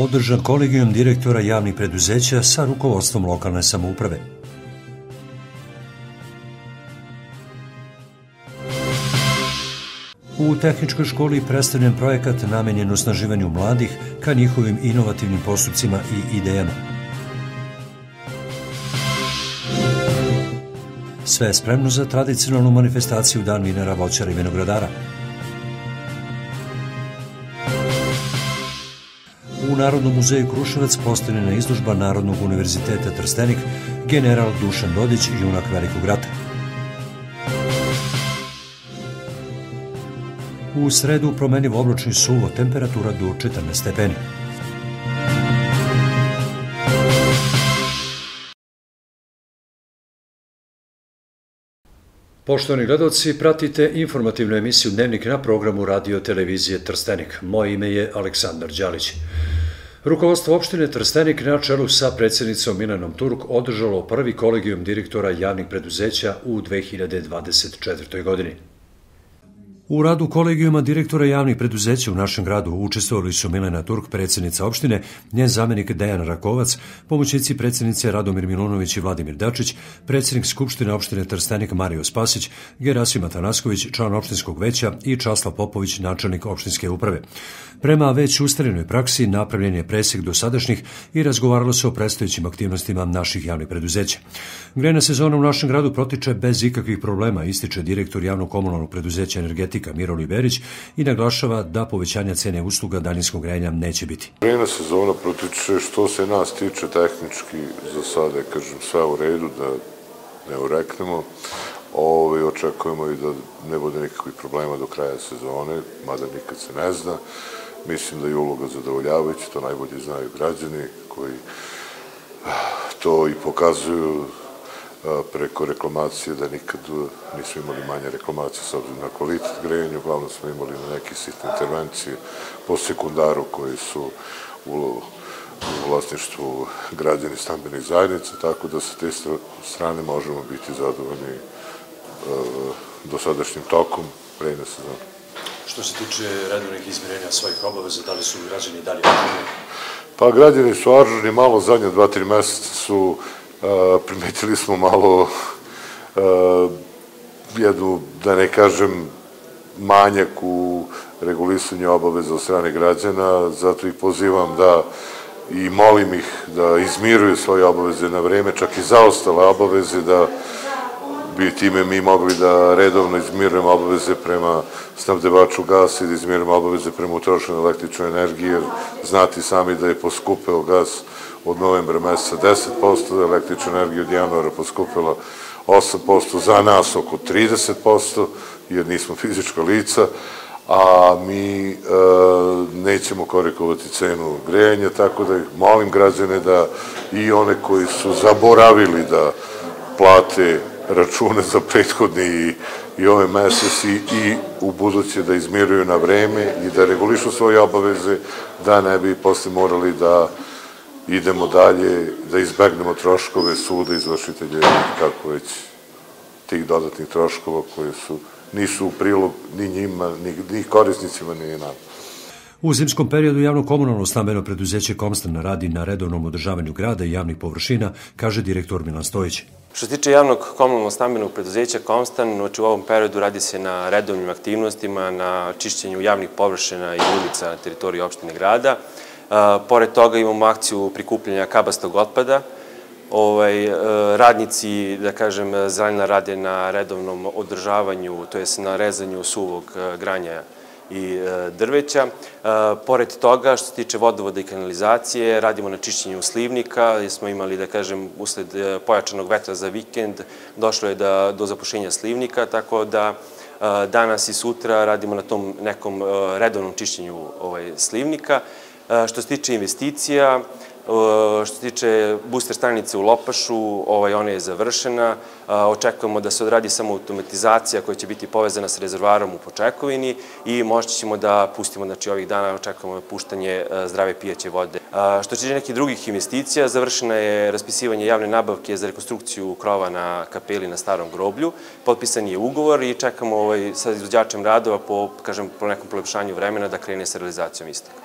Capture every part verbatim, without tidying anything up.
održan kolegijum direktora javnih preduzeća sa rukovodstvom lokalne samouprave. U Tehničkoj školi predstavljen projekat namenjen osnaživanju mladih ka njihovim inovativnim postupcima i idejama. Sve je spremno za tradicionalnu manifestaciju Dan vinara, voćara i vinogradara. U Narodnom muzeju Kruševac postavljena je izložba Narodnog univerziteta Trstenik General Dušan Dodić, junak Velikog rata. U sredu promenljivo oblačno i suvo, temperatura do četrnaest stepeni. Poštovani gledalci, pratite informativnu emisiju Dnevnik na programu radio televizije Trstenik. Moje ime je Aleksandar Đalić. Rukovodstvo opštine Trstenik na čelu sa predsjednicom Milanom Turk održalo prvi kolegijum direktora javnih preduzeća u dve hiljade dvadeset četvrtoj. godini. U radu kolegijuma direktora javnih preduzeća u našem gradu učestvovali su Milena Turk, predsjednica opštine, njen zamjenik Dejan Rakovac, pomoćnici predsjednice Radomir Milunović i Vladimir Dačić, predsjednik Skupštine opštine Trstenik Mario Spasić, Gerasim Atanasković, član opštinskog veća i Časlav Popović, načelnik opštinske uprave. Prema već ustaljenoj praksi napravljen je presjek dosadašnjih i razgovaralo se o predstojećim aktivnostima naših javnih preduzeća. Grejna sezona u našem gradu protiče bez ikakvih problema, ističe direktor javnog komunalnog preduzeća Energetika Miroljub Berić i naglašava da povećanja cene usluga daljinskog grejanja neće biti. Grejna sezona protiče, što se nas tiče tehnički, za sada, kažem, sve u redu, da ne ureknemo. Ove, očekujemo i da ne bude nikakvih problema do kraja sezone, mada nikad se ne zna. Mislim da je uloga zadovoljavajuća, to najbolje znaju građani koji to i pokazuju preko reklamacije, da nikad nismo imali manje reklamacije s obzirom na kvalitet grejanja, uglavnom smo imali na neke sitne intervencije po sekundaru koji su u vlasništvu građani stambenih zajednica, tako da sa te strane možemo biti zadovoljni dosadašnjim tokom grejne sezone. Što se tiče redovnih izmirenja svojih obaveza, da li su građani dalje ažurni? Pa građani su ažurni, malo zadnje dva, tri meseca su primetili smo malo jednu, da ne kažem, manjak u regulisanju obaveza od strane građana, zato ih pozivam da i molim ih da izmiruju svoje obaveze na vreme, čak i zaostale obaveze, da bi time mi mogli da redovno izmirujemo obaveze prema snabdevaču gasa i da izmirujemo obaveze prema utrošenoj električnoj energiji, jer znati sami da je poskupeo gas od novembra meseca deset posto, električna energija od januara poskupila osam posto, za nas oko trideset posto, jer nismo fizička lica, a mi nećemo korigovati cenu grejanja, tako da molim građane da i one koji su zaboravili da plate račune za prethodni i ove meseci i u buduće da izmiruju na vreme i da regulišu svoje obaveze, da ne bi posle morali da idemo dalje, da izbegnemo troškove suda, izvršitelje, kako već tih dodatnih troškova koji su, nisu u prilog ni njima, ni korisnicima, ni nama. U zimskom periodu javno komunalno stambeno preduzeće Komstan radi na redovnom održavanju grada i javnih površina, kaže direktor Milan Stojić. Što se tiče javnog komunalno stambenog preduzeća Komstan, znači u ovom periodu radi se na redovnim aktivnostima, na čišćenju javnih površina i ulica na teritoriji opštine grada. Pored toga imamo akciju prikupljanja kabastog otpada. Radnici, da kažem, zajedno rade na redovnom održavanju, to jest na rezanju suvog granja i drveća. Pored toga, što se tiče vodovoda i kanalizacije, radimo na čišćenju slivnika, jer smo imali, da kažem, usled pojačanog vetra za vikend, došlo je do zapušenja slivnika, tako da danas i sutra radimo na tom nekom redovnom čišćenju slivnika. Što se tiče investicija, što se tiče booster stanice u Lopašu, ona je završena. Očekujemo da se odradi samo automatizacija koja će biti povezana sa rezervarom u Počekovini i možda ćemo da pustimo, znači ovih dana očekujemo puštanje zdrave pijaće vode. Što se tiče nekih drugih investicija, završena je raspisivanje javne nabavke za rekonstrukciju krova na kapeli na Starom groblju. Potpisan je ugovor i čekamo sa izvođačem radova po, kažem, po nekom polepšanju vremena da krene sa realizacijom istog.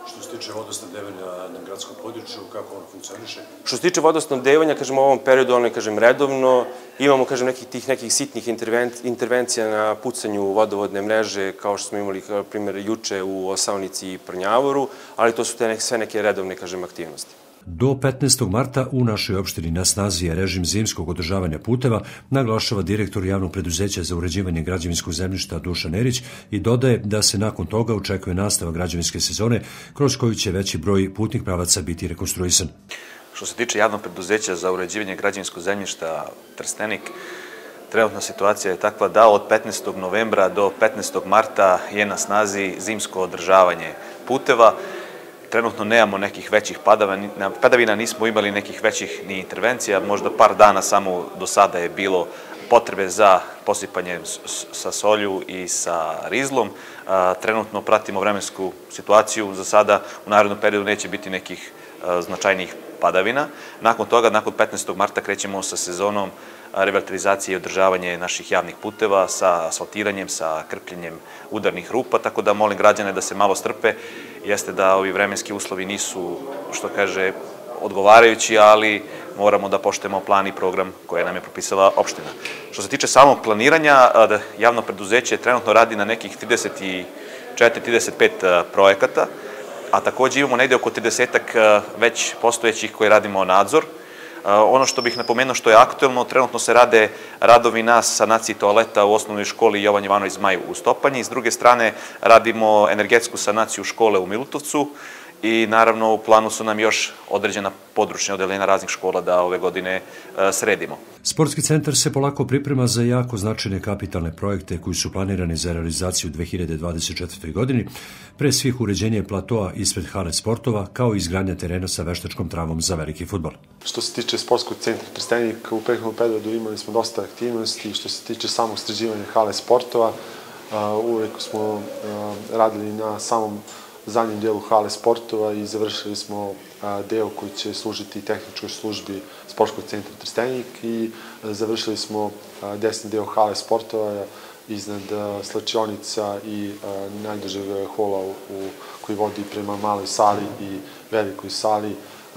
Što se tiče vodosnabdevanja na gradskom području, kako on funkcioniše? Što se tiče vodosnabdevanja, kažem, u ovom periodu ono je, kažem, redovno. Imamo, kažem, nekih tih nekih sitnih intervencija na pucanju vodovodne mreže, kao što smo imali, primjer, juče u Osaonici i Prnjavoru, ali to su te sve neke redovne, kažem, aktivnosti. Do petnaestog marta u našoj opštini na snazi je režim zimskog održavanja puteva, naglašava direktor javnog preduzeća za uređivanje građevinskog zemljišta Dušan Erić i dodaje da se nakon toga očekuje nastavak građevinske sezone kroz koju će veći broj putnih pravaca biti rekonstruisan. Što se tiče javnog preduzeća za uređivanje građevinskog zemljišta Trstenik, trenutna situacija je takva da od petnaestog novembra do petnaestog marta je na snazi zimsko održavanje puteva. Trenutno nemamo nekih većih padavina, nismo imali nekih većih ni intervencija, možda par dana samo do sada je bilo potrebe za posipanje sa solju i sa rizlom. Trenutno pratimo vremensku situaciju, za sada u narednom periodu neće biti nekih značajnijih padavina. Nakon toga, nakon petnaestog marta krećemo sa sezonom revitalizacije i održavanje naših javnih puteva sa asfaltiranjem, sa krpljenjem udarnih rupa, tako da molim građane da se malo strpe. Jeste da ovi vremenski uslovi nisu, što kaže, odgovarajući, ali moramo da poštujemo plan i program koje nam je propisala opština. Što se tiče samog planiranja, javno preduzeće trenutno radi na nekih trideset četiri do trideset pet projekata, a takođe imamo negde oko tridesetak već postojećih koje radimo nadzor. Ono što bih napomenuo što je aktuelno, trenutno se rade radovi na sanaciji toaleta u osnovnoj školi Jovan Jovanović Zmaj u Stopanji. S druge strane, radimo energetsku sanaciju škole u Milutovcu i naravno u planu su nam još određena područna odeljenja raznih škola da ove godine sredimo. Sportski centar se polako priprema za jako značajne kapitalne projekte koji su planirani za realizaciju u dve hiljade dvadeset četvrtoj. godini, pre svih uređenje platoa ispred hale sportova, kao i izgradnja terena sa veštačkom travom za veliki fudbal. Što se tiče sportskog centra Trstenik, u prethodnom periodu imali smo dosta aktivnosti. Što se tiče samog sređivanja hale sportova, uvek smo radili na samom zadnjem delu hale sportova i završili smo deo koji će služiti tehničkoj službi sportskog centra Trstenik i završili smo desni deo hale sportova iznad slačionica i najdužeg hola koji vodi prema maloj sali i velikoj sali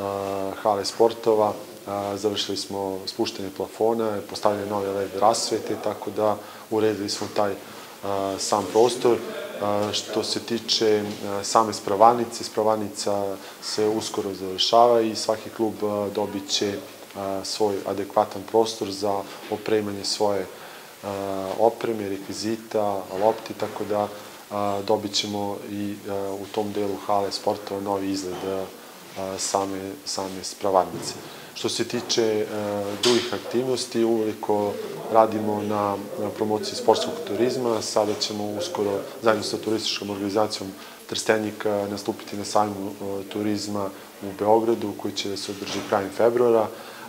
hale sportova. Završili smo spuštanje plafona, postavljanje nove led rasvete, tako da uredili smo taj sam prostor. Što se tiče same spravalnice, spravalnica se uskoro završava i svaki klub dobit će svoj adekvatan prostor za opremanje svoje opreme, rekvizita, lopti, tako da dobit ćemo i u tom delu hale sportova novi izgled same spravalnice. Što se tiče drugih aktivnosti, uveliko radimo na promociji sportskog turizma. Sada ćemo uskoro zajedno sa turističkom organizacijom Trstenik nastupiti na sajmu turizma u Beogradu, koji će da se održi krajem februara.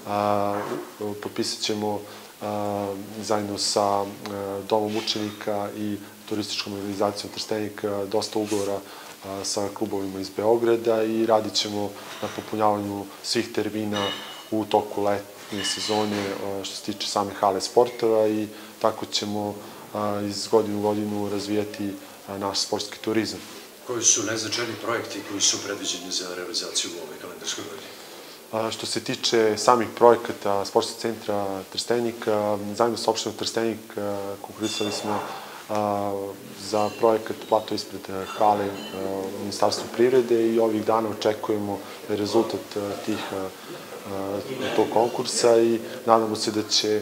Potpisat ćemo zajedno sa Domom učenika i turističkom organizacijom Trstenik dosta ugovora sa klubovima iz Beograda i radit ćemo na popunjavanju svih termina u toku letnje sezone što se tiče same hale sportova i tako ćemo iz godine u godinu razvijati naš sportski turizam. Koji su najznačajniji projekti koji su predviđeni za realizaciju u ovoj kalendarskoj godini? Što se tiče samih projekata Sportskog centra Trstenik, zajedno sa opštinom Trstenik konkurisali smo za projekat plato ispred hale u Ministarstvu privrede i ovih dana očekujemo rezultat tih tog konkursa i nadamo se da će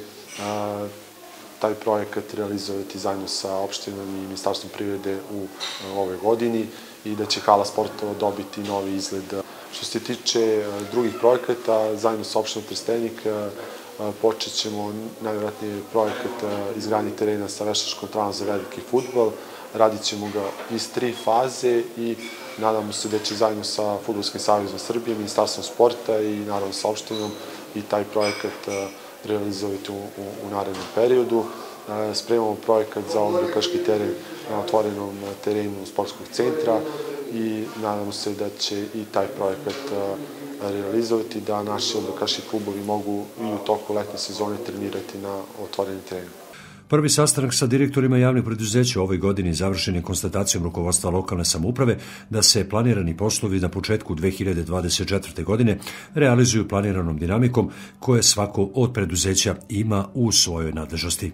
taj projekat realizovati zajedno sa opštinom i Ministarstvom privrede u ove godini i da će hala sportova dobiti novi izgled. Što se tiče drugih projekata, zajedno sa opštinom Trstenik počet ćemo najvjerojatnije projekat izgradnje terena sa veštačkom travom za veliki fudbal. Radit ćemo ga iz tri faze i nadamo se da će zajedno sa Fudbalskim savezom Srbije, Ministarstvom sporta i naravno sa opštinom i taj projekat realizovati u narednom periodu. Spremamo projekat za odbojkaški teren na otvorenom terenu sportskog centra i nadamo se da će i taj projekat realizovati, da naši odbojkaški klubovi mogu i u toku letnje sezone trenirati na otvorenim terenima. Prvi sastanak sa direktorima javnih preduzeća u ovoj godini završen je konstatacijom rukovodstva lokalne samouprave da se planirani poslovi na početku dve hiljade dvadeset četvrte. godine realizuju planiranom dinamikom koje svako od preduzeća ima u svojoj nadležnosti.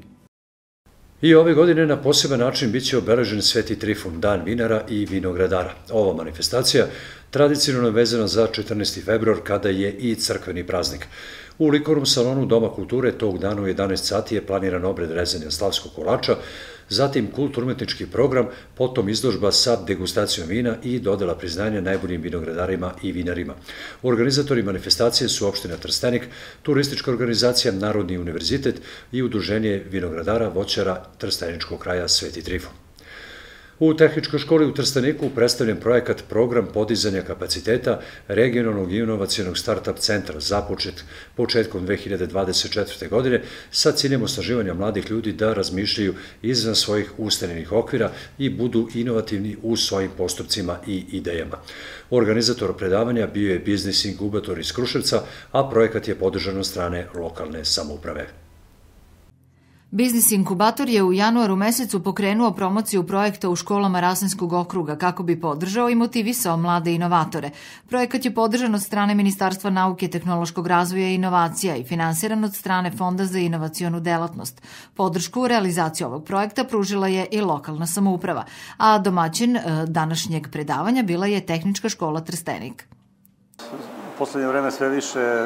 I ove godine na poseban način biće obeležen Sveti Trifun, dan vinara i vinogradara. Ova manifestacija tradicionalno je vezana za četrnaesti februar kada je i crkveni praznik. U likovnom salonu Doma kulture tog dana u jedanaest sati je planiran obred rezanja slavskog kolača, zatim kulturno-umetnički program, potom izložba sa degustacijom vina i dodela priznanja najboljim vinogradarima i vinarima. Organizatori manifestacije su opština Trstenik, turistička organizacija Narodni univerzitet i Udruženje vinogradara voćara Trsteničkog kraja Sveti Trifun. U Tehničkoj školi u Trsteniku predstavljen projekat Program podizanja kapaciteta regionalnog i inovacionog start-up centra započet početkom dve hiljade dvadeset četvrte. godine sa ciljem osnaživanja mladih ljudi da razmišljaju izvan svojih ustaljenih okvira i budu inovativni u svojim postupcima i idejama. Organizator predavanja bio je Biznis inkubator iz Kruševca, a projekat je podržan od strane lokalne samouprave. Biznis inkubator je u januaru mesecu pokrenuo promociju projekta u školama Rasinskog okruga kako bi podržao i motivisao mlade inovatore. Projekat je podržan od strane Ministarstva nauke, tehnološkog razvoja i inovacija i finansiran od strane Fonda za inovacionu delatnost. Podršku u realizaciji ovog projekta pružila je i lokalna samouprava, a domaćin današnjeg predavanja bila je Tehnička škola Trstenik. U poslednje vreme sve više,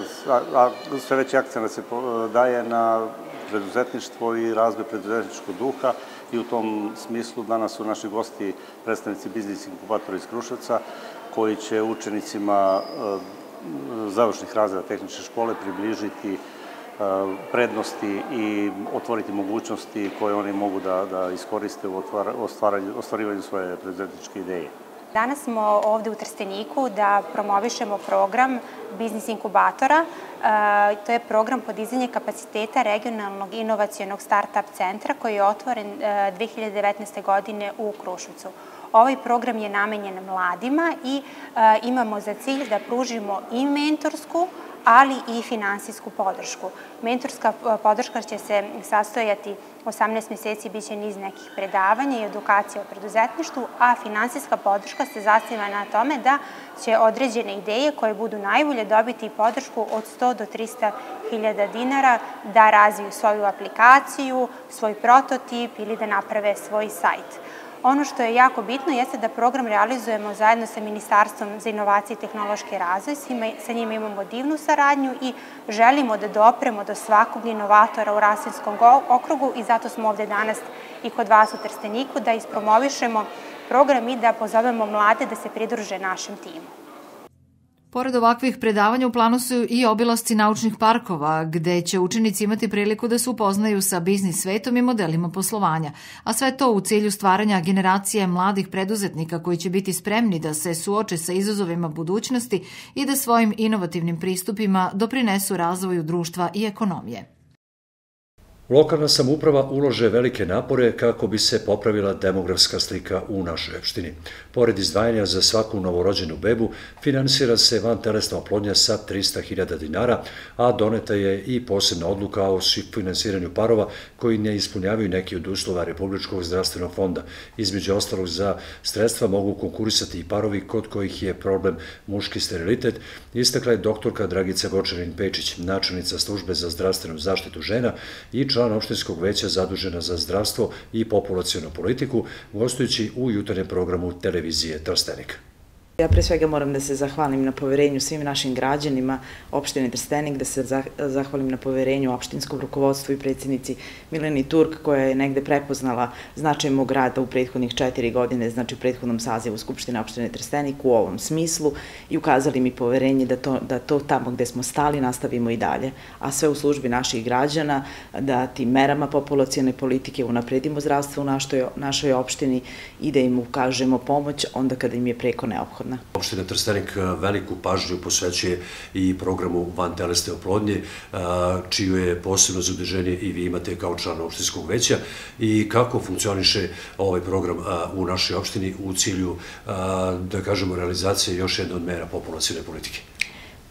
sve veći akcent se daje na preduzetništvo i razvoj preduzetničkog duha i u tom smislu danas su naši gosti predstavnici Biznis inkubatora iz Kruševca koji će učenicima završnih razreda tehničke škole približiti prednosti i otvoriti mogućnosti koje oni mogu da iskoriste u ostvarivanju svoje preduzetničke ideje. Danas smo ovde u Trsteniku da promovišemo program Biznis inkubatora. To je program podizanja kapaciteta regionalnog inovacionog start-up centra koji je otvoren dve hiljade devetnaeste. godine u Kruševcu. Ovaj program je namenjen mladima i imamo za cilj da pružimo i mentorsku, ali i finansijsku podršku. Mentorska podrška će se sastojati osamnaest meseci, bit će niz nekih predavanja i edukacija o preduzetništvu, a finansijska podrška se zasniva na tome da će određene ideje koje budu najbolje dobiti podršku od sto do trista hiljada dinara da razviju svoju aplikaciju, svoj prototip ili da naprave svoj sajt. Ono što je jako bitno jeste da program realizujemo zajedno sa Ministarstvom za inovacije i tehnološki razvoj. Sa njima imamo divnu saradnju i želimo da dopremo do svakog inovatora u Rasinskom okrugu i zato smo ovde danas i kod vas u Trsteniku da ispromovišemo program i da pozovemo mlade da se pridruže našem timu. Pored ovakvih predavanja u planu su i obilasci naučnih parkova, gde će učenici imati priliku da se upoznaju sa biznis svetom i modelima poslovanja, a sve to u cilju stvaranja generacije mladih preduzetnika koji će biti spremni da se suoče sa izazovima budućnosti i da svojim inovativnim pristupima doprinesu razvoju društva i ekonomije. Lokalna samouprava ulože velike napore kako bi se popravila demografska slika u našoj opštini. Pored izdvajanja za svaku novorođenu bebu, finansira se vantelesna oplodnja sa trista hiljada dinara, a doneta je i posebna odluka o finansiranju parova koji ne ispunjavaju neki od uslova Republičkog zdravstvenog fonda. Između ostalog za sredstva mogu konkurisati i parovi kod kojih je problem muški sterilitet, istakla je doktorka Dragica Gočarin-Pečić, načelnica službe za zdravstvenu zaštitu žena i član opštinskog veća zadužena za zdravstvo i populacionu politiku, gostujući u jutarnjem programu televizije Trstenik. Ja pre svega moram da se zahvalim na poverenju svim našim građanima opštine Trstenik, da se zahvalim na poverenju opštinskom rukovodstvu i predsjednici Mileni Turk, koja je negde prepoznala značaj mog rada u prethodnih četiri godine, znači u prethodnom sazivu Skupštine opštine Trstenik u ovom smislu i ukazali mi poverenje da to tamo gde smo stali nastavimo i dalje, a sve u službi naših građana, da tim merama populacione politike unapredimo zdravstvo u našoj opštini i da im ukažemo pomoć onda kada im je preko neophodno. Opština Trstenik veliku pažnju posvećuje i programu vantelesne oplodnje, čiju je posebno zaduženje i vi imate kao član opštinskog veća. I kako funkcioniše ovaj program u našoj opštini u cilju, da kažemo, realizacije još jedne od mera populacione politike?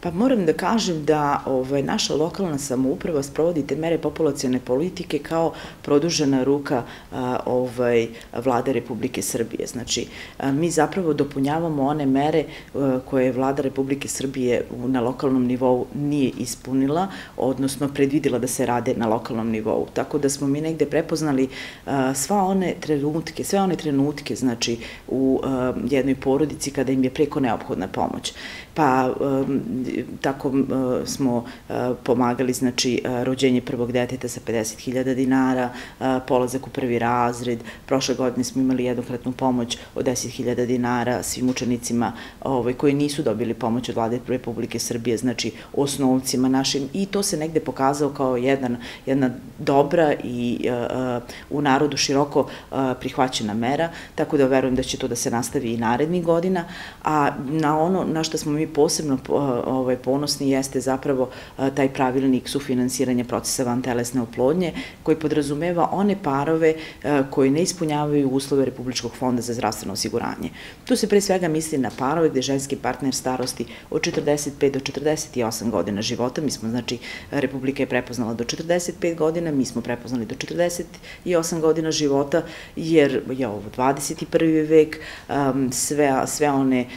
Pa moram da kažem da ovaj, naša lokalna samouprava sprovodi te mere populacione politike kao produžena ruka a, ovaj, Vlade Republike Srbije. Znači, a, mi zapravo dopunjavamo one mere a, koje Vlada Republike Srbije na lokalnom nivou nije ispunila, odnosno predvidila da se rade na lokalnom nivou. Tako da smo mi negde prepoznali a, sva one trenutke, sve one trenutke, znači, u a, jednoj porodici kada im je preko neophodna pomoć. Pa um, tako um, smo uh, pomagali, znači, uh, rođenje prvog deteta sa pedeset hiljada dinara, uh, polazak u prvi razred. Prošle godine smo imali jednokratnu pomoć od deset hiljada dinara svim učenicima ovaj, koji nisu dobili pomoć od Vlade Republike Srbije, znači osnovcima našim, i to se negde pokazao kao jedan, jedna dobra i uh, u narodu široko uh, prihvaćena mera, tako da verujem da će to da se nastavi i narednih godina, a na ono na što smo mi posebno ovaj, ponosni jeste zapravo taj pravilnik sufinansiranja procesa vantelesne oplodnje koji podrazumeva one parove koji ne ispunjavaju uslove Republičkog fonda za zdravstveno osiguranje. Tu se pre svega misli na parove gde ženski partner starosti od četrdeset pet do četrdeset osam godina života, mi smo, znači, Republika je prepoznala do četrdeset pet godina, mi smo prepoznali do četrdeset osam godina života, jer je ovo dvadeset prvi vek, sve, sve one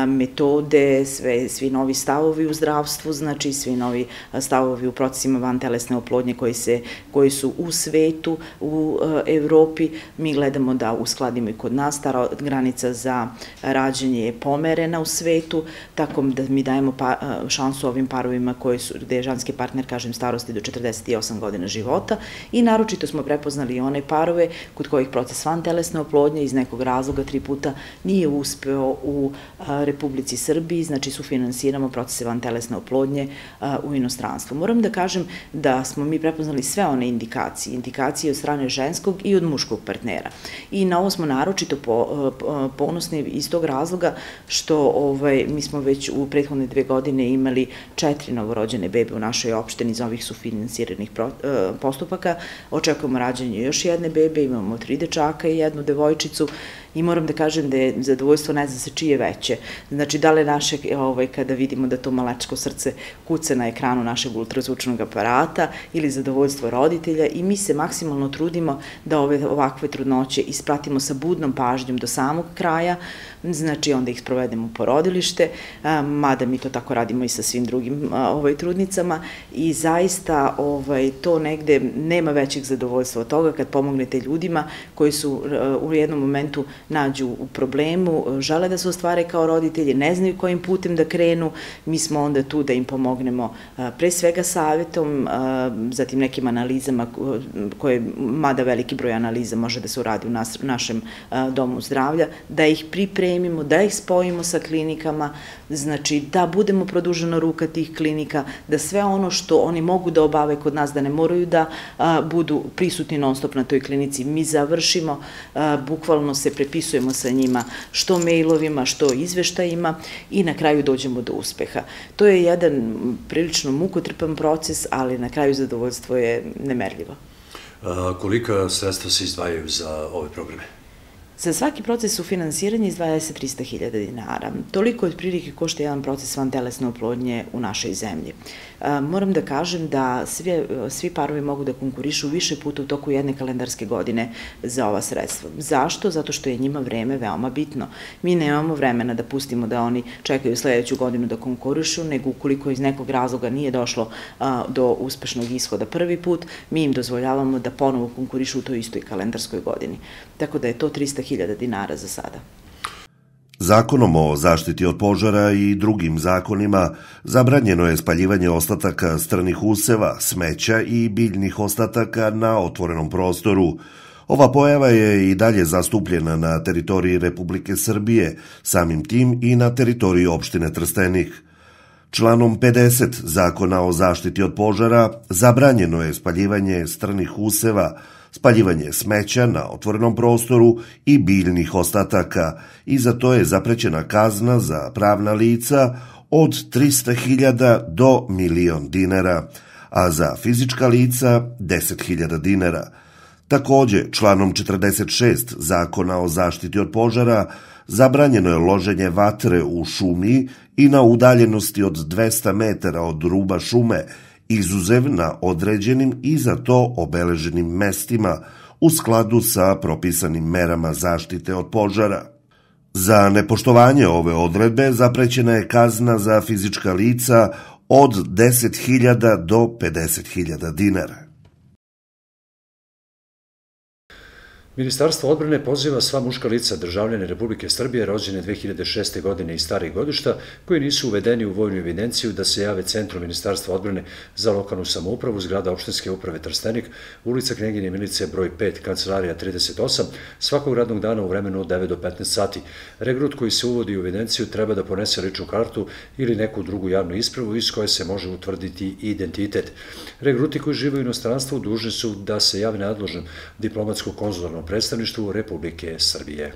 metode, sve, svi novi stavovi u zdravstvu, znači svi novi stavovi u procesima vantelesne oplodnje koji, se, koji su u svetu, u Evropi, mi gledamo da uskladimo i kod nas. Ta granica za rađanje je pomerena u svetu, tako da mi dajemo pa, šansu ovim parovima koji su, gde je ženski partner, kažem, starosti do četrdeset osam godina života, i naročito smo prepoznali i one parove kod kojih proces vantelesne oplodnje iz nekog razloga tri puta nije uspeo u Republici Srbiji, znači sufinansiramo procese vantelesne oplodnje u inostranstvu. Moram da kažem da smo mi prepoznali sve one indikacije, indikacije od strane ženskog i od muškog partnera. I na ovo smo naročito po, ponosni iz tog razloga što ovaj, mi smo već u prethodne dve godine imali četiri novorođene bebe u našoj opštini iz ovih sufinansiranih postupaka. Očekujemo rađanje još jedne bebe, imamo tri dečaka i jednu devojčicu, i moram da kažem da je zadovoljstvo, ne zna se čije veće. Znači, da li naše, ovaj, kada vidimo da to malačko srce kuca na ekranu našeg ultrazvučnog aparata, ili zadovoljstvo roditelja, i mi se maksimalno trudimo da ove ovakve trudnoće ispratimo sa budnom pažnjom do samog kraja, znači onda ih sprovedemo u porodilište, mada mi to tako radimo i sa svim drugim ovaj, trudnicama, i zaista ovaj, to negde nema većeg zadovoljstva od toga kad pomognete ljudima koji su u jednom momentu nađu u problemu, žele da se ostvare kao roditelji, ne znaju kojim putem da krenu, mi smo onda tu da im pomognemo pre svega savjetom, zatim nekim analizama koje, mada veliki broj analiza može da se uradi u nas, našem domu zdravlja, da ih pripremimo, da ih spojimo sa klinikama, znači da budemo produžena ruka tih klinika, da sve ono što oni mogu da obave kod nas, da ne moraju da a, budu prisutni non stop na toj klinici, mi završimo, a, bukvalno se prepisujemo sa njima što mailovima, što izveštajima, i na kraju dođemo do uspeha. To je jedan prilično mukotrpan proces, ali na kraju zadovoljstvo je nemerljivo. A, kolika sredstva se izdvajaju za ove programe? Za svaki proces sufinansiranja izdvaja se trista hiljada dinara. Toliko otprilike košta jedan proces vantelesne oplodnje u našoj zemlji. Moram da kažem da svi, svi parovi mogu da konkurišu više puta u toku jedne kalendarske godine za ova sredstva. Zašto? Zato što je njima vreme veoma bitno. Mi nemamo vremena da pustimo da oni čekaju sledeću godinu da konkurišu, nego ukoliko iz nekog razloga nije došlo a, do uspešnog ishoda prvi put, mi im dozvoljavamo da ponovo konkurišu u toj istoj kalendarskoj godini. Tako da je to trista hiljada dinara za sada. Zakonom o zaštiti od požara i drugim zakonima zabranjeno je spaljivanje ostataka strnih useva, smeća i biljnih ostataka na otvorenom prostoru. Ova pojava je i dalje zastupljena na teritoriji Republike Srbije, samim tim i na teritoriji opštine Trstenik. Članom pedeset Zakona o zaštiti od požara zabranjeno je spaljivanje strnih useva, spaljivanje smeća na otvorenom prostoru i biljnih ostataka, i za to je zaprećena kazna za pravna lica od trista hiljada do milion dinara, a za fizička lica deset hiljada dinara. Takođe, članom četrdeset šest Zakona o zaštiti od požara zabranjeno je loženje vatre u šumi i na udaljenosti od dvesta metara od ruba šume, izuzev na određenim i za to obeleženim mestima u skladu sa propisanim merama zaštite od požara. Za nepoštovanje ove odredbe zaprećena je kazna za fizička lica od deset hiljada do pedeset hiljada dinara. Ministarstvo odbrane poziva sva muška lica državljane Republike Srbije rođene dve hiljade šeste. godine i starih godišta koji nisu uvedeni u vojnu evidenciju da se jave Centru Ministarstva odbrane za lokalnu samoupravu, zgrada opštinske uprave Trstenik, ulica Knjeginje Milice broj pet, kancelarija trideset osam, svakog radnog dana u vremenu od devet do petnaest sati. Regrut koji se uvodi u evidenciju treba da ponese ličnu kartu ili neku drugu javnu ispravu iz koje se može utvrditi identitet. Regruti koji žive u inostranstvu dužni su da se jave nadležnom diplomatsko-konzularnom predstavništvu Republike Srbije.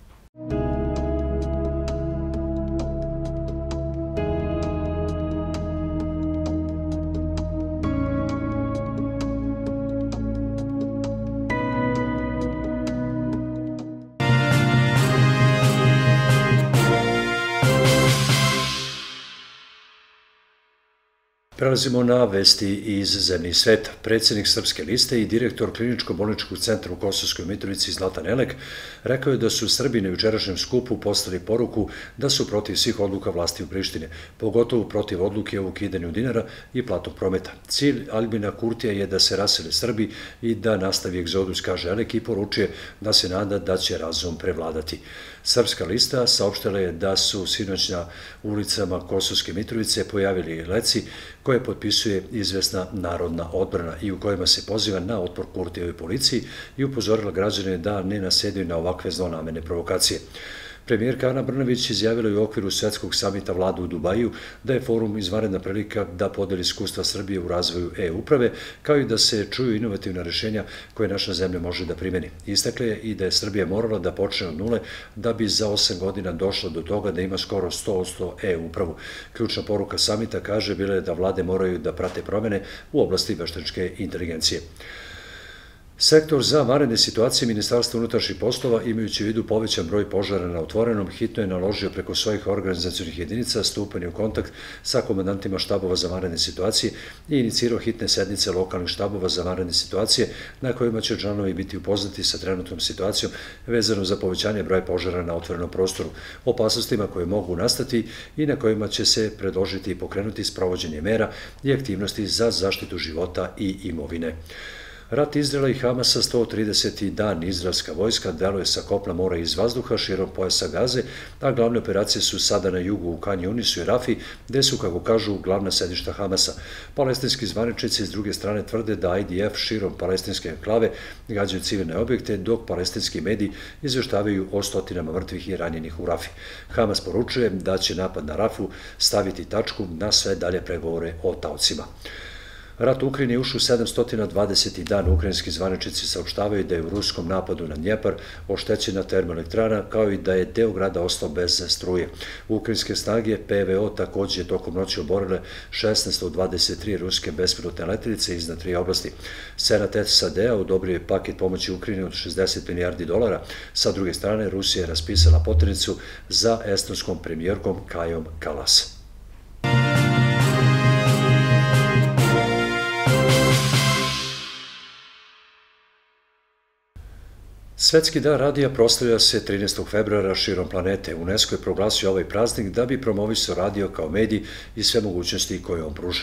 Prelazimo na vesti iz zemlje i sveta. Predsjednik Srpske liste i direktor Kliničko-bolničkog centra u Kosovskoj Mitrovici Zlatan Elek rekao je da su Srbi na jučerašnjem skupu poslali poruku da su protiv svih odluka vlasti u Prištine, pogotovo protiv odluke o ukidanju dinara i platnog prometa. Cilj Albina Kurtija je da se rasele Srbi i da nastavi egzodus, kaže Elek, i poručuje da se nada da će razum prevladati. Srpska lista saopštila je da su sinoć na ulicama Kosovske Mitrovice pojavili leci koje potpisuje izvesna Narodna odbrana i u kojima se poziva na otpor Kurtijevoj policiji i upozorila građane da ne nasedaju na ovakve zlonamerne provokacije. Premijerka Ana Brnabić izjavila je u okviru svetskog samita vlade u Dubaju da je forum izvanredna prilika da podeli iskustva Srbije u razvoju e-uprave, kao i da se čuju inovativna rešenja koje naša zemlja može da primeni. Istakle je i da je Srbija morala da počne od nule da bi za osam godina došla do toga da ima skoro sto posto e-upravu. Ključna poruka samita, kaže, bila je da vlade moraju da prate promene u oblasti veštačke inteligencije. Sektor za vanredne situacije Ministarstva unutrašnjih poslova, imajući u vidu povećan broj požara na otvorenom, hitno je naložio preko svojih organizacionih jedinica stupanje u kontakt sa komandantima štabova za vanredne situacije i inicirao hitne sednice lokalnih štabova za vanredne situacije na kojima će članovi biti upoznati sa trenutnom situacijom vezano za povećanje broja požara na otvorenom prostoru, opasnostima koje mogu nastati i na kojima će se predložiti i pokrenuti sprovođenje mera i aktivnosti za zaštitu života i imovine. Rat Izraela i Hamasa sto trideseti dan. Izraelska vojska deluje sa kopna, mora i iz vazduha širom pojasa Gaze, a glavne operacije su sada na jugu u Kan Junisu i Rafi, gde su, kako kažu, glavna sedišta Hamasa. Palestinski zvaničnici s druge strane tvrde da I D F širom palestinske enklave gađaju civilne objekte, dok palestinski mediji izveštavaju o stotinama mrtvih i ranjenih u Rafi. Hamas poručuje da će napad na Rafu staviti tačku na sve dalje pregovore o taocima. Rat u Ukrajini je ušao u sedamsto dvadeseti dan. Ukrajinski zvaničnici saopštavaju da je u ruskom napadu na Dnjepar oštećena termoelektrana, kao i da je deo grada ostao bez struje. Ukrajinske snage P V O takođe je tokom noći oborile šesnaest od dvadeset tri ruske bespilotne letelice iznad tri oblasti. Senat S A D-a odobrio je paket pomoći Ukrajini od šezdeset milijardi dolara. Sa druge strane, Rusija je raspisala poternicu za estonskom premijerkom Kajom Kalas. Svetski dan radija proslavlja se trinaestog februara širom planete. UNESCO je proglasio ovaj praznik da bi promovisao radio kao medij i sve mogućnosti koje on pruža.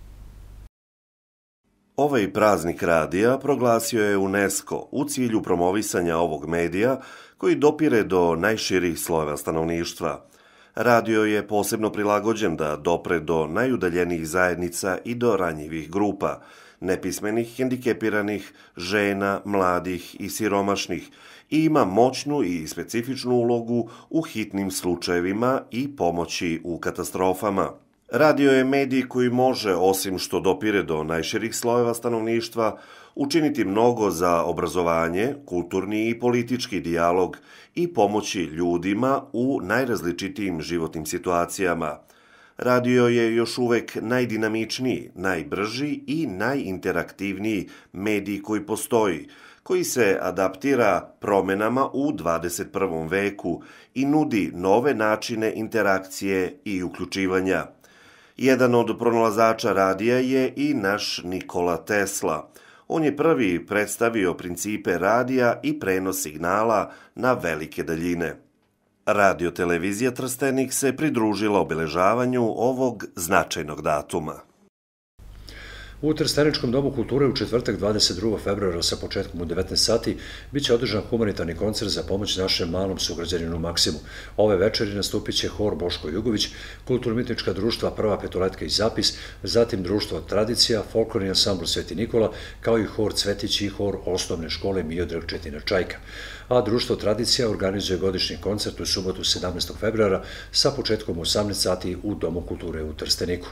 Ovaj praznik radija proglasio je UNESCO u cilju promovisanja ovog medija koji dopire do najširih slojeva stanovništva. Radio je posebno prilagođen da dopre do najudaljenijih zajednica i do ranjivih grupa, nepismenih, hendikepiranih, žena, mladih i siromašnih i ima moćnu i specifičnu ulogu u hitnim slučajevima i pomoći u katastrofama. Radio je medij koji može, osim što dopire do najširih slojeva stanovništva, učiniti mnogo za obrazovanje, kulturni i politički dijalog i pomoći ljudima u najrazličitijim životnim situacijama. Radio je još uvek najdinamičniji, najbrži i najinteraktivniji medij koji postoji, koji se adaptira promenama u dvadeset prvom veku i nudi nove načine interakcije i uključivanja. Jedan od pronalazača radija je i naš Nikola Tesla. On je prvi predstavio principe radija i prenos signala na velike daljine. Radio-televizija Trstenik se pridružila obeležavanju ovog značajnog datuma. U Trsteničkom domu kulture u četvrtak dvadeset drugog februara sa početkom u devetnaest sati biće održan humanitarni koncert za pomoć našem malom sugrađaninu Maksimu. Ove večeri nastupit će hor Boško Jugović, kulturno-umetnička društva Prva petoletka i Zapis, zatim društvo Tradicija, folklorni ansambl Sveti Nikola, kao i hor Cvetić i hor osnovne škole Miodrag Četina Čajka. A društvo Tradicija organizuje godišnji koncert u subotu sedamnaestog februara sa početkom u osamnaest sati u Domu kulture u Trsteniku.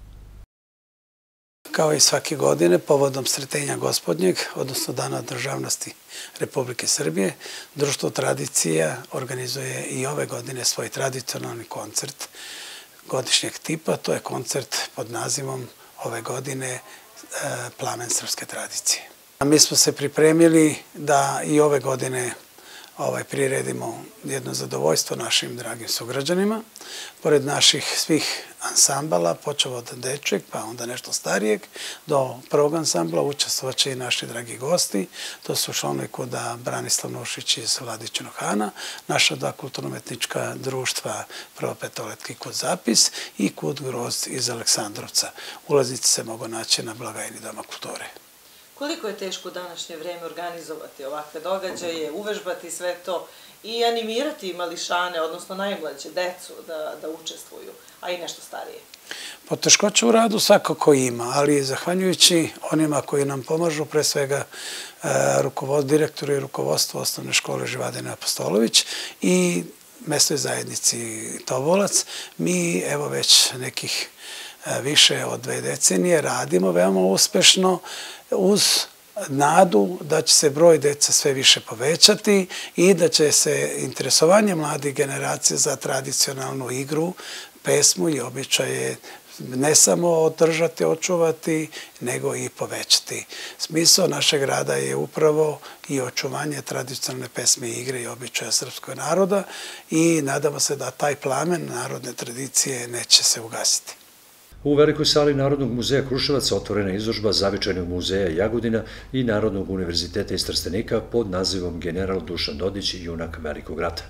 Kao i svake godine, povodom Sretenja Gospodnjeg, odnosno Dana državnosti Republike Srbije, Društvo Tradicija organizuje i ove godine svoj tradicionalni koncert godišnjeg tipa. To je koncert pod nazivom ove godine Plamen srpske tradicije. Mi smo se pripremili da i ove godine priredimo jedno zadovoljstvo našim dragim sugrađanima. Pored naših svih ansambala, počeo od dečeg, pa onda nešto starijeg, do prvog ansambla učestvovaće i naši dragi gosti. To su članovi kuda Branislav Nušić iz Vladićinog Hana, naša dva kulturno-umetnička društva Prva petoletka i Kud Zapis i Kud Grozd iz Aleksandrovca. Ulaznice se mogu naći na blagajni Doma kulture. Koliko je teško u današnje vreme organizovati ovakve događaje, uvežbati sve to i animirati mališane, odnosno najmlađe, decu da učestvuju, a i nešto starije? Poteškoća u radu svakako ima, ali zahvaljujući onima koji nam pomažu, pre svega direktoru i rukovodstvu Osnovne škole Živadine Apostolović i mesnoj zajednici Tobolac, mi evo već nekih više od dve decenije radimo veoma uspešno uz nadu da će se broj deca sve više povećati i da će se interesovanje mladih generacija za tradicionalnu igru, pesmu i običaje ne samo održati, očuvati, nego i povećati. Smisao našeg rada je upravo i očuvanje tradicionalne pesme, igre i običaja srpskog naroda i nadamo se da taj plamen narodne tradicije neće se ugasiti. U velikoj sali Narodnog muzeja Kruševac otvorena je izložba Zavičajnog muzeja Jagodina i Narodnog univerziteta iz Trstenika pod nazivom General Dušan Dodić, junak Velikog rata.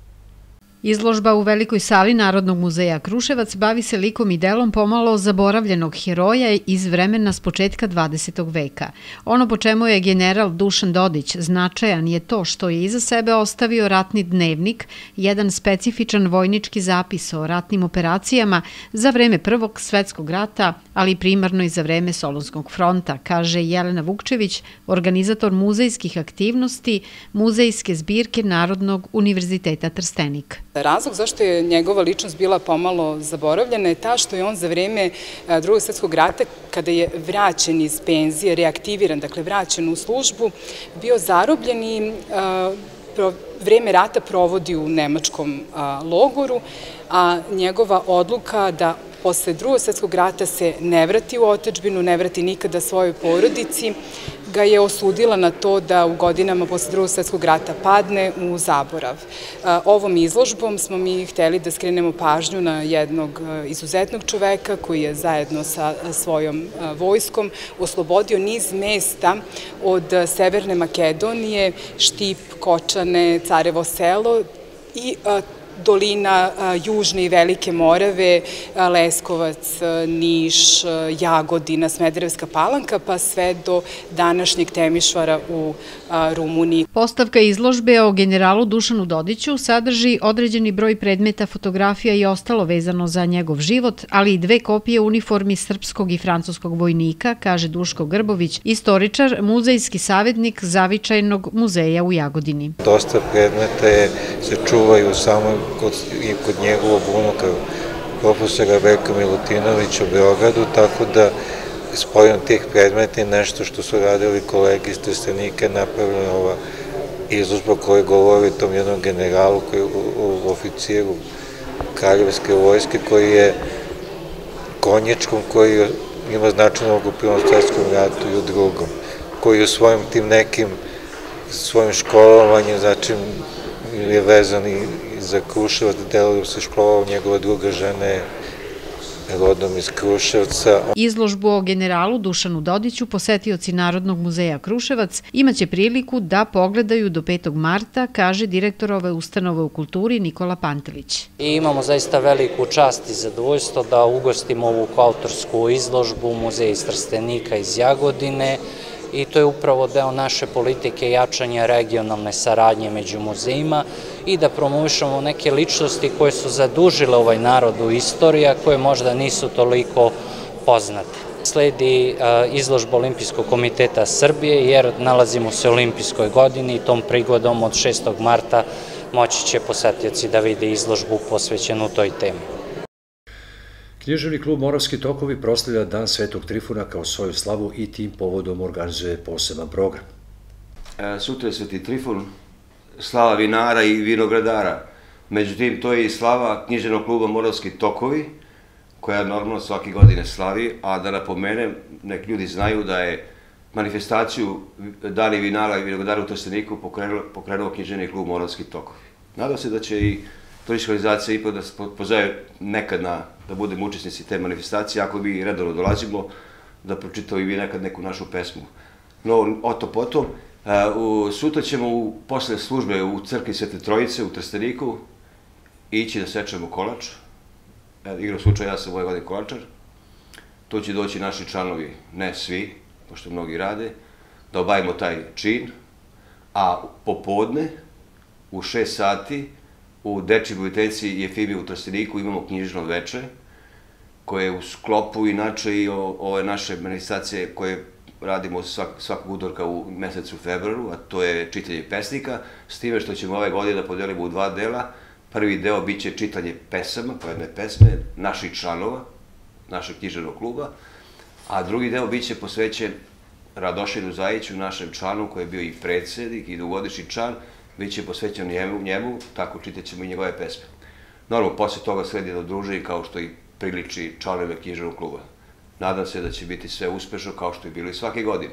Izložba u velikoj sali Narodnog muzeja Kruševac bavi se likom i delom pomalo zaboravljenog heroja iz vremena s početka dvadesetog veka. Ono po čemu je general Dušan Dodić značajan je to što je iza sebe ostavio ratni dnevnik, jedan specifičan vojnički zapis o ratnim operacijama za vreme Prvog svetskog rata, ali primarno i za vreme Solunskog fronta, kaže Jelena Vukčević, organizator muzejskih aktivnosti Muzejske zbirke Narodnog univerziteta Trstenik. Razlog zašto je njegova ličnost bila pomalo zaboravljena je ta što je on za vreme Drugog svjetskog rata, kada je vraćen iz penzije, reaktiviran, dakle vraćen u službu, bio zarobljen i vreme rata provodi u nemačkom logoru, a njegova odluka da posle Drugog svjetskog rata se ne vrati u otadžbinu, ne vrati nikada svojoj porodici, ga je osudila na to da u godinama posle Drugog svjetskog rata padne u zaborav. Ovom izložbom smo mi hteli da skrenemo pažnju na jednog izuzetnog čoveka koji je zajedno sa svojom vojskom oslobodio niz mesta od Severne Makedonije, Štip, Kočane, Carevo selo i dolina Južne i Velike Morave, Leskovac, Niš, Jagodina, Smederevska Palanka, pa sve do današnjeg Temišvara u Rumuniji. Postavka izložbe o generalu Dušanu Dodiću sadrži određeni broj predmeta, fotografija i ostalo vezano za njegov život, ali i dve kopije uniformi srpskog i francuskog vojnika, kaže Duško Grbović, istoričar, muzejski savjetnik Zavičajnog muzeja u Jagodini. Dosta predmeta se čuvaju samo i kod njegovog unuka profesora Veljka Milutinovića u Beogradu, tako da spojom tih predmeta je nešto što su radili kolegi iz Trstenika, napravljena ova izložba koja govori o tom jednom generalu, oficiru kraljevske vojske, koji je konjičkom, koji ima značajnog u Prvom svjetskom ratu i u Drugom, koji u svojim tim nekim svojim školovanjem, znači je vezan i za Kruševac, delo se školovao njegova druga žena je rodom iz Kruševca. Izložbu o generalu Dušanu Dodiću posetioci Narodnog muzeja Kruševac imaće priliku da pogledaju do petog marta, kaže direktor ove ustanove u kulturi Nikola Pantelić. I imamo zaista veliku čast i zadovoljstvo da ugostimo ovu autorsku izložbu Muzeja iz Trstenika iz Jagodine i to je upravo deo naše politike jačanja regionalne saradnje među muzejima i da promovišemo neke ličnosti koje su zadužile ovaj narod u istoriji, a koje možda nisu toliko poznate. Sledi izložba Olimpijskog komiteta Srbije jer nalazimo se u olimpijskoj godini i tom prigodom od šestog marta moći će posetioci da vide izložbu posvećenu toj temi. Književni klub Moravski tokovi proslavlja Dan Svetog Trifuna kao svoju slavu i tim povodom organizuje poseban program. Sutra je Sveti Trifun, slava vinara i vinogradara. Međutim, to je i slava književnog kluba Moravski tokovi, koja normalno svake godine slavi, a da napomenem, nek ljudi znaju da je manifestaciju Dani vinara i vinogradara u Trsteniku pokrenuo književni klub Moravski tokovi. Nadam se da će i turistička organizacija ipak da se pozove nekad da budemo učesnici te manifestacije, ako mi redovno dolazimo, da pročitao i vi nekad neku našu pesmu. No, oto potom, sutra ćemo posle službe u crkvi Svete Trojice u Trsteniku ići da sečemo kolač. Igram slučaj, ja sam ovaj godin kolačar. Tu će doći naši članovi, ne svi, pošto mnogi rade, da obavimo taj čin, a popodne u šest sati u Dečjoj biblioteci Jefimije u Trsteniku imamo knjižno veče, koje je u sklopu inače i ove naše manifestacije koje radimo svakog utorka u mesecu februaru, a to je čitanje pesnika, s time što ćemo ove godine da podelimo u dva dela. Prvi deo biće čitanje pesama, pojedine pesme, naših članova, našeg književnog kluba, a drugi deo biće posvećen Radošinu Zajiću, našem članu koji je bio i predsednik i dugogodišnji član, biće posvećen njemu, tako čitaćemo i njegove pesme. Normalno, posle toga sledi do druženja kao što i priliči članove književnog kluba. Nadam se da će biti sve uspešno kao što je bilo i svake godine.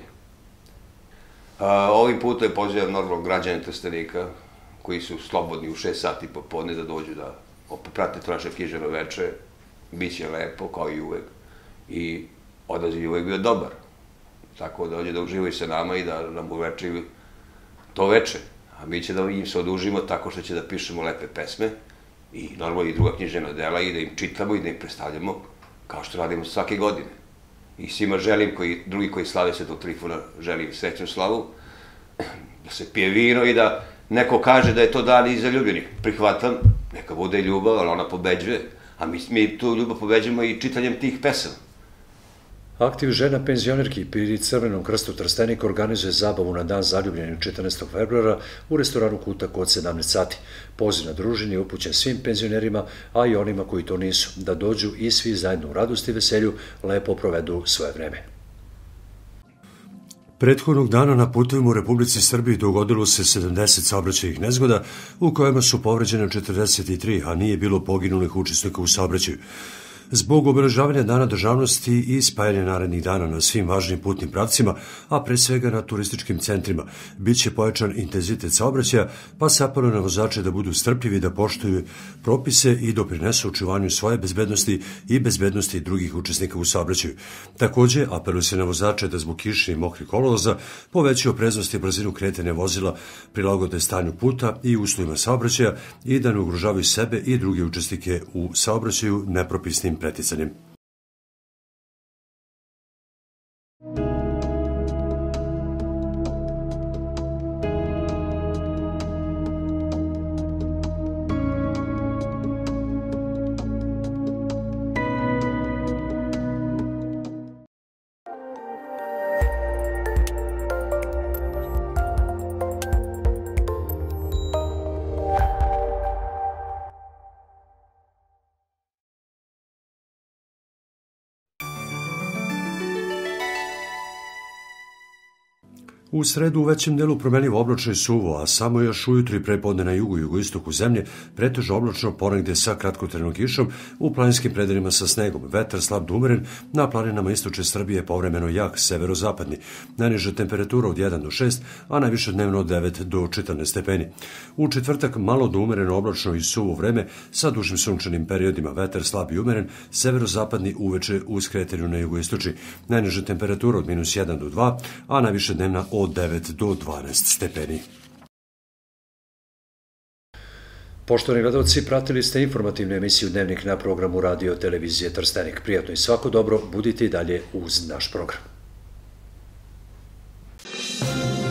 Ovim putem pozivam normalno građane Trstenika koji su slobodni u šest sati popodne da dođu da prate to naše književno veče. Biće lepo kao i uvek i odaziv je uvek bio dobar. Tako da dođe da uživaju sa nama i da nam uveče to veče. A mi će da im se odužimo tako što će da pišemo lepe pesme i normalno i druga književna dela i da im čitamo i da im predstavljamo kao što radimo svake godine. I svima želim, drugi koji slave Svetog Trifuna, želim srećnu slavu, da se pije vino i da neko kaže da je to dan i za ljubljenih. Prihvatam, neka bude ljubav, ali ona pobeđuje, a mi tu ljubav pobeđujemo i čitanjem tih pesama. Aktiv žena penzionerki pri Crvenom krstu Trstenik organizuje zabavu na dan zaljubljenih četrnaestog februara u restoranu Kutak od sedamnaest sati. Poziv na druženje je upućen svim penzionerima, a i onima koji to nisu, da dođu i svi zajedno u radosti i veselju lepo provedu svoje vreme. Prethodnog dana na putevima u Republici Srbiji dogodilo se sedamdeset saobraćajnih nezgoda u kojima su povređene četrdeset tri, a nije bilo poginulih učesnika u saobraćaju. Zbog obeležavanja Dana državnosti i spajanja narednih dana na svim važnim putnim pravcima, a pre svega na turističkim centrima, bit će pojačan intenzitet saobraćaja, pa se apeluje na vozače da budu strpljivi, da poštuju propise i doprinesu očuvanju svoje bezbednosti i bezbednosti drugih učesnika u saobraćaju. Takođe, apeluje se na vozače da zbog kiše i mokrih kolovoza povećaju opreznost i brzinu kretanja vozila, prilagode stanju puta i uslovima saobraćaja i da ne ugrožavaju sebe i druge učesnike u saobraćaju nepropisnim preticanjem. U sredu u većem delu promenljivo oblačno i suvo, a samo još ujutru i prepodne na jugu i jugoistoku zemlje pretežno oblačno, ponegde sa kratkotrenom kišom, u planinskim predelima sa snegom. Vetar slab do umeren, na planinama istočne Srbije povremeno jak severozapadni. Najniža temperatura od jedan do šest, a najviše dnevno od devet do četrnaest stepeni. U četvrtak malo do umereno oblačno i suvo vreme sa dužim sunčanim periodima. Vetar slab i umeren, severozapadni uveče u skretanju na jugoistočni. Najniža temperatura od minus jedan do dva, a najviše dnevna od devet do dvanaest stepeni. Poštovani gledalci, pratili ste informativnu emisiju Dnevnik na programu radio televizije Trstenik. Prijatno i svako dobro, budite i dalje uz naš program.